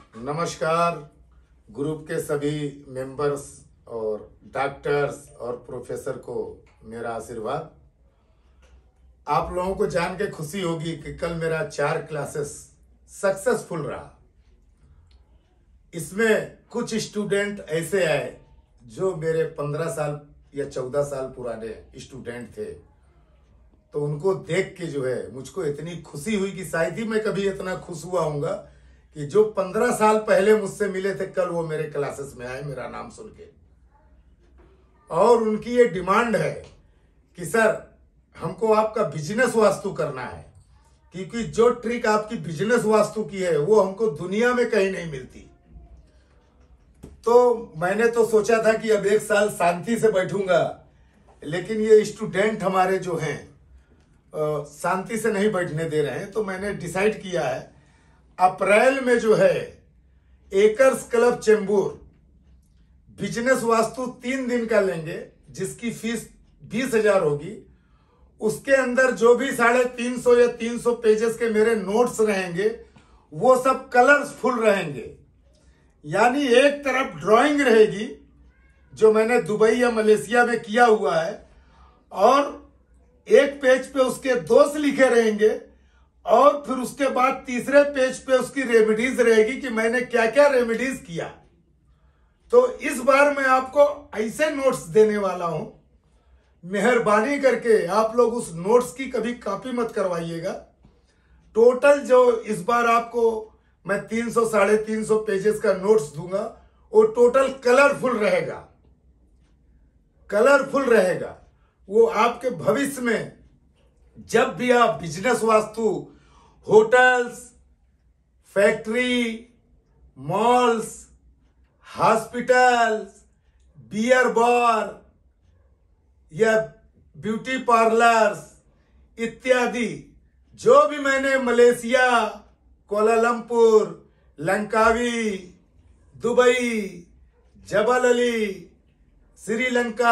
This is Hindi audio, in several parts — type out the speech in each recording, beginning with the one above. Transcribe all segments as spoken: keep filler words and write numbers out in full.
नमस्कार ग्रुप के सभी मेंबर्स और डॉक्टर्स और प्रोफेसर को मेरा आशीर्वाद। आप लोगों को जान के खुशी होगी कि कल मेरा चार क्लासेस सक्सेसफुल रहा। इसमें कुछ स्टूडेंट ऐसे आए जो मेरे पंद्रह साल या चौदह साल पुराने स्टूडेंट थे, तो उनको देख के जो है मुझको इतनी खुशी हुई कि शायद ही मैं कभी इतना खुश हुआ हूँगा कि जो पंद्रह साल पहले मुझसे मिले थे कल वो मेरे क्लासेस में आए मेरा नाम सुन के। और उनकी ये डिमांड है कि सर हमको आपका बिजनेस वास्तु करना है, क्योंकि जो ट्रिक आपकी बिजनेस वास्तु की है वो हमको दुनिया में कहीं नहीं मिलती। तो मैंने तो सोचा था कि अब एक साल शांति से बैठूंगा, लेकिन ये स्टूडेंट हमारे जो हैं शांति से नहीं बैठने दे रहे हैं। तो मैंने डिसाइड किया है अप्रैल में जो है acres club Chembur business vastu तीन दिन का लेंगे, जिसकी फीस बीस हजार होगी। उसके अंदर जो भी साढ़े तीन सौ या तीन सौ पेजेस के मेरे नोट्स रहेंगे वो सब कलरफुल रहेंगे। यानी एक तरफ ड्राइंग रहेगी जो मैंने दुबई या मलेशिया में किया हुआ है, और एक पेज पे उसके दोस्त लिखे रहेंगे, और फिर उसके बाद तीसरे पेज पे उसकी रेमेडीज रहेगी कि मैंने क्या क्या रेमेडीज किया। तो इस बार मैं आपको ऐसे नोट्स देने वाला हूं, मेहरबानी करके आप लोग उस नोट्स की कभी कॉपी मत करवाइएगा। टोटल जो इस बार आपको मैं तीन सौ साढ़े तीन सौ पेजेस का नोट्स दूंगा वो टोटल कलरफुल रहेगा, कलरफुल रहेगा। वो आपके भविष्य में जब भी आप business vastu, hotels, factory, malls, hospitals, beer bar या ब्यूटी पार्लर्स इत्यादि जो भी मैंने Malaysia, Kuala Lumpur, Langkawi, Dubai, Jebel Ali, Sri Lanka,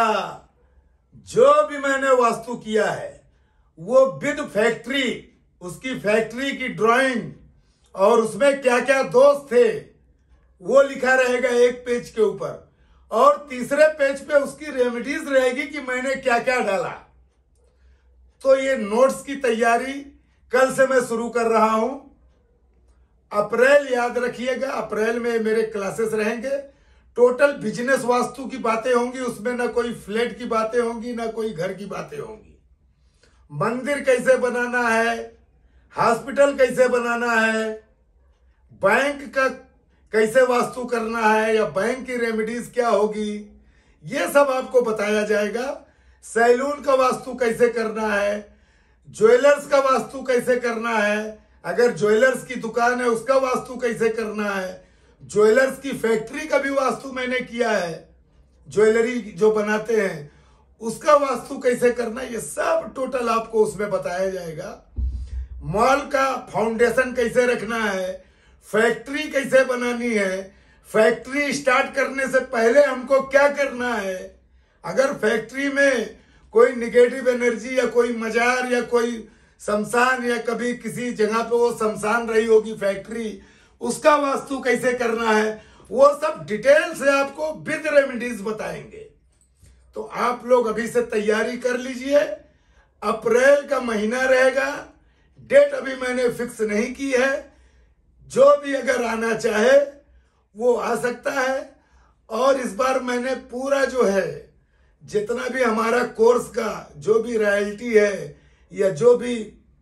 जो भी मैंने वास्तु किया है वो विद फैक्ट्री, उसकी फैक्ट्री की ड्राइंग और उसमें क्या क्या दोस्त थे वो लिखा रहेगा एक पेज के ऊपर, और तीसरे पेज पे उसकी रेमेडीज रहेगी कि मैंने क्या क्या डाला। तो ये नोट्स की तैयारी कल से मैं शुरू कर रहा हूं। अप्रैल याद रखिएगा, अप्रैल में मेरे क्लासेस रहेंगे। टोटल बिजनेस वास्तु की बातें होंगी, उसमें ना कोई फ्लैट की बातें होंगी ना कोई घर की बातें होंगी। मंदिर कैसे बनाना है, हॉस्पिटल कैसे बनाना है, बैंक का कैसे वास्तु करना है या बैंक की रेमेडीज क्या होगी, ये सब आपको बताया जाएगा। सैलून का वास्तु कैसे करना है, ज्वेलर्स का वास्तु कैसे करना है, अगर ज्वेलर्स की दुकान है उसका वास्तु कैसे करना है, ज्वेलर्स की फैक्ट्री का भी वास्तु मैंने किया है, ज्वेलरी जो बनाते हैं उसका वास्तु कैसे करना है, ये सब टोटल आपको उसमें बताया जाएगा। मॉल का फाउंडेशन कैसे रखना है, फैक्ट्री कैसे बनानी है, फैक्ट्री स्टार्ट करने से पहले हमको क्या करना है, अगर फैक्ट्री में कोई निगेटिव एनर्जी या कोई मजार या कोई शमशान या कभी किसी जगह पे वो शमशान रही होगी फैक्ट्री, उसका वास्तु कैसे करना है, वो सब डिटेल से आपको विद रेमेडीज बताएंगे। तो आप लोग अभी से तैयारी कर लीजिए। अप्रैल का महीना रहेगा, डेट अभी मैंने फिक्स नहीं की है। जो भी अगर आना चाहे वो आ सकता है। और इस बार मैंने पूरा जो है जितना भी हमारा कोर्स का जो भी रॉयल्टी है या जो भी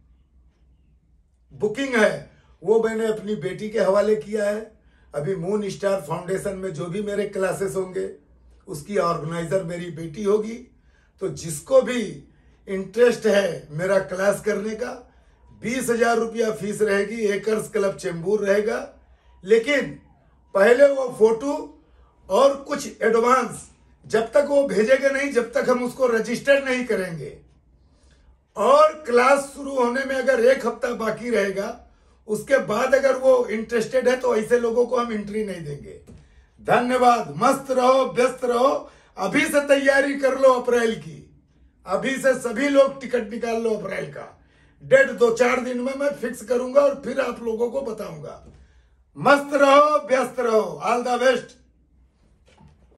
बुकिंग है वो मैंने अपनी बेटी के हवाले किया है। अभी मून स्टार फाउंडेशन में जो भी मेरे क्लासेस होंगे उसकी ऑर्गेनाइजर मेरी बेटी होगी। तो जिसको भी इंटरेस्ट है मेरा क्लास करने का, बीस हजार रुपया फीस रहेगी, एकर्स क्लब चेंबूर रहेगा। लेकिन पहले वो फोटो और कुछ एडवांस जब तक वो भेजेगा नहीं, जब तक हम उसको रजिस्टर नहीं करेंगे। और क्लास शुरू होने में अगर एक हफ्ता बाकी रहेगा, उसके बाद अगर वो इंटरेस्टेड है तो ऐसे लोगों को हम एंट्री नहीं देंगे। धन्यवाद। मस्त रहो, व्यस्त रहो। अभी से तैयारी कर लो अप्रैल की, अभी से सभी लोग टिकट निकाल लो अप्रैल का। डेट दो चार दिन में मैं फिक्स करूंगा और फिर आप लोगों को बताऊंगा। मस्त रहो, व्यस्त रहो। All the best.